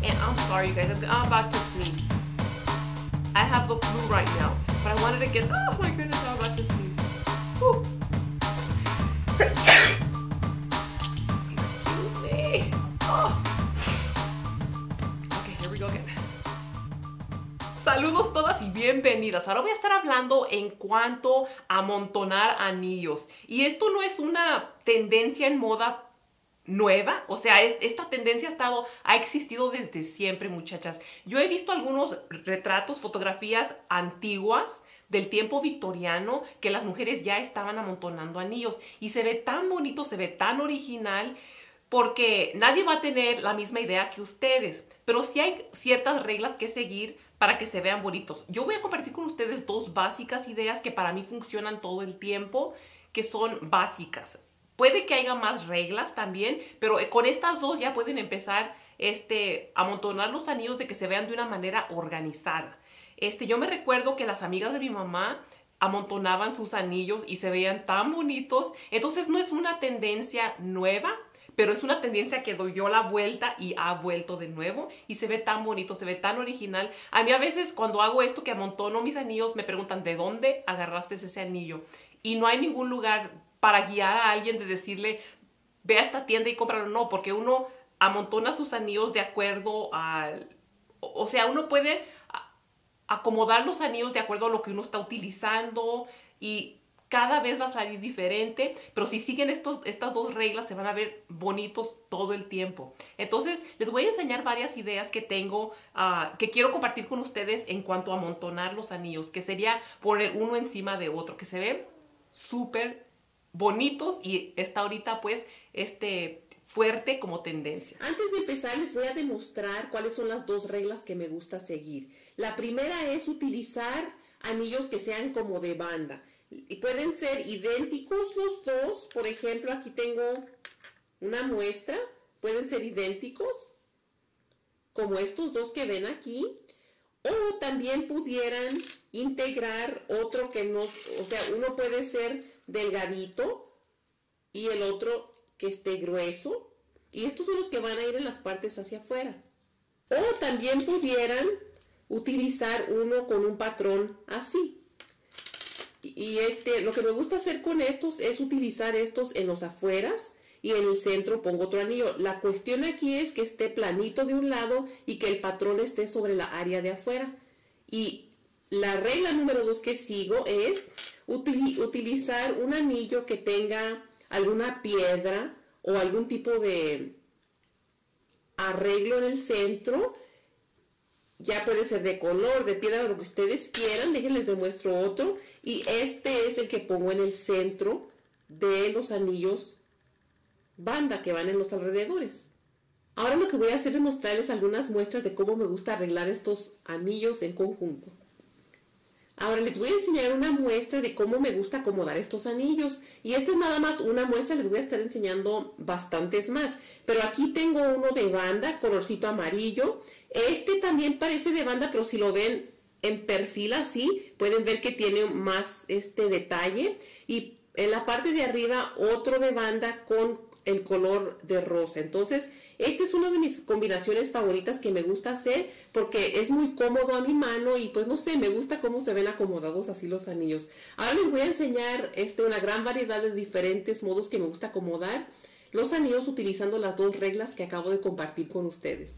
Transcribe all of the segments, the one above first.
And I'm sorry, you guys, I'm about to sneeze. I have the flu right now, but I wanted to get, oh my goodness, I'm about to sneeze. Whew. Excuse me. Oh. Okay, here we go again. Saludos todas y bienvenidas. Ahora voy a estar hablando en cuanto a amontonar anillos. Y esto no es una tendencia en moda nueva, o sea, esta tendencia ha existido desde siempre, muchachas. Yo he visto algunos retratos, fotografías antiguas del tiempo victoriano que las mujeres ya estaban amontonando anillos y se ve tan bonito, se ve tan original, porque nadie va a tener la misma idea que ustedes, pero sí hay ciertas reglas que seguir para que se vean bonitos. Yo voy a compartir con ustedes dos básicas ideas que para mí funcionan todo el tiempo, que son básicas. Puede que haya más reglas también, pero con estas dos ya pueden empezar a amontonar los anillos de que se vean de una manera organizada. Yo me recuerdo que las amigas de mi mamá amontonaban sus anillos y se veían tan bonitos. Entonces no es una tendencia nueva, pero es una tendencia que doy yo la vuelta y ha vuelto de nuevo y se ve tan bonito, se ve tan original. A mí a veces cuando hago esto que amontono mis anillos me preguntan ¿de dónde agarraste ese anillo? Y no hay ningún lugar para guiar a alguien de decirle ve a esta tienda y cómpralo. No, porque uno amontona sus anillos de acuerdo al... O sea, uno puede acomodar los anillos de acuerdo a lo que uno está utilizando y cada vez va a salir diferente, pero si siguen estas dos reglas se van a ver bonitos todo el tiempo. Entonces les voy a enseñar varias ideas que tengo, que quiero compartir con ustedes en cuanto a amontonar los anillos, que sería poner uno encima de otro, que se ven súper bonitos y está ahorita pues fuerte como tendencia. Antes de empezar les voy a demostrar cuáles son las dos reglas que me gusta seguir. La primera es utilizar anillos que sean como de banda. Y pueden ser idénticos los dos. Por ejemplo, aquí tengo una muestra. Pueden ser idénticos, como estos dos que ven aquí. O también pudieran integrar otro que no... O sea, uno puede ser delgadito y el otro que esté grueso. Y estos son los que van a ir en las partes hacia afuera. O también pudieran utilizar uno con un patrón así. Y lo que me gusta hacer con estos es utilizar estos en los afueras y en el centro pongo otro anillo. La cuestión aquí es que esté planito de un lado y que el patrón esté sobre la área de afuera. Y la regla número 2 que sigo es utilizar un anillo que tenga alguna piedra o algún tipo de arreglo en el centro. Ya puede ser de color, de piedra, lo que ustedes quieran. Déjenles demuestro otro. Y este es el que pongo en el centro de los anillos banda que van en los alrededores. Ahora lo que voy a hacer es mostrarles algunas muestras de cómo me gusta arreglar estos anillos en conjunto. Ahora les voy a enseñar una muestra de cómo me gusta acomodar estos anillos. Y esta es nada más una muestra, les voy a estar enseñando bastantes más. Pero aquí tengo uno de banda, colorcito amarillo. Este también parece de banda, pero si lo ven en perfil así, pueden ver que tiene más detalle. Y en la parte de arriba otro de banda con el color de rosa. Entonces, esta es una de mis combinaciones favoritas que me gusta hacer porque es muy cómodo a mi mano y pues no sé, me gusta cómo se ven acomodados así los anillos. Ahora les voy a enseñar una gran variedad de diferentes modos que me gusta acomodar los anillos utilizando las dos reglas que acabo de compartir con ustedes.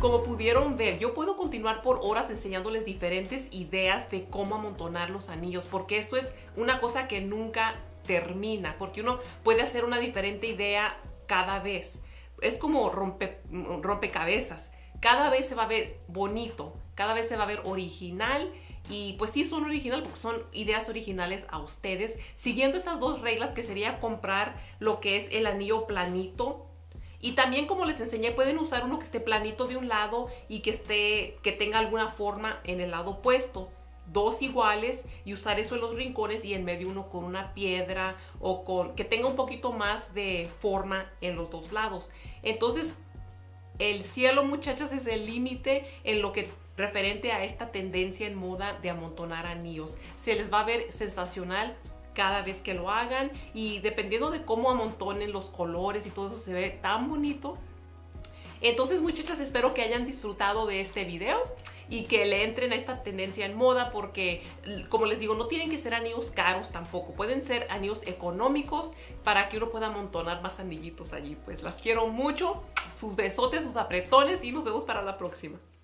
como pudieron ver, yo puedo continuar por horas enseñándoles diferentes ideas de cómo amontonar los anillos, porque esto es una cosa que nunca termina, porque uno puede hacer una diferente idea cada vez. Es como rompecabezas. Cada vez se va a ver bonito, cada vez se va a ver original. Y pues sí son originales porque son ideas originales a ustedes, siguiendo esas dos reglas, que sería comprar lo que es el anillo planito. Y también, como les enseñé, pueden usar uno que esté planito de un lado y que tenga alguna forma en el lado opuesto. Dos iguales y usar eso en los rincones, y en medio uno con una piedra o que tenga un poquito más de forma en los dos lados. Entonces, el cielo, muchachas, es el límite en lo que referente a esta tendencia en moda de amontonar anillos. Se les va a ver sensacional cada vez que lo hagan, y dependiendo de cómo amontonen los colores y todo eso, se ve tan bonito. Entonces, muchachas, espero que hayan disfrutado de este video y que le entren a esta tendencia en moda, porque, como les digo, no tienen que ser anillos caros tampoco. Pueden ser anillos económicos para que uno pueda amontonar más anillitos allí. Pues las quiero mucho. Sus besotes, sus apretones, y nos vemos para la próxima.